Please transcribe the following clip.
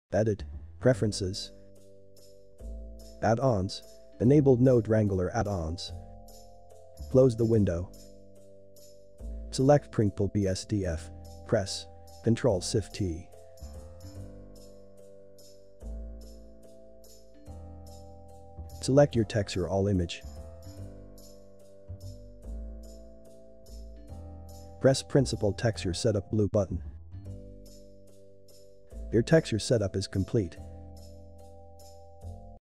Edit. Preferences. Add-ons. Enabled Node Wrangler add-ons. Close the window. Select Printful BSDF. Press Ctrl-Shift-T. Select your texture all image. Press Principal Texture Setup blue button. Your texture setup is complete.